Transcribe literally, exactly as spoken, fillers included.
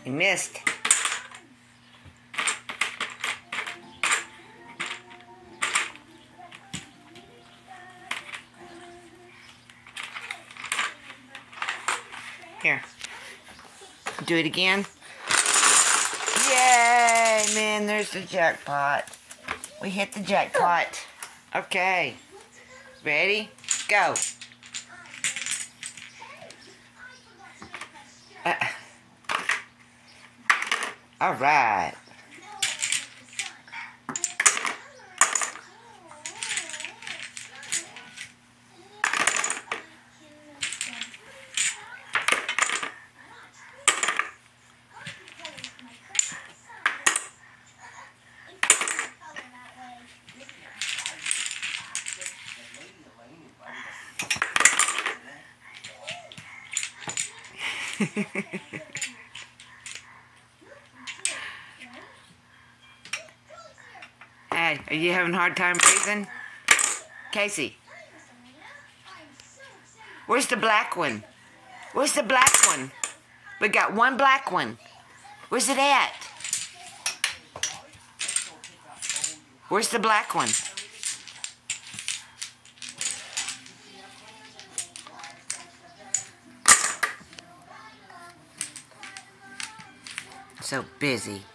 You missed. Here. Do it again. Yay, man, there's the jackpot. We hit the jackpot. Okay. Ready? Go. Uh, all right. Hey, are you having a hard time breathing? Casey, where's the black one? Where's the black one? We got one black one. Where's it at? Where's the black one? So busy.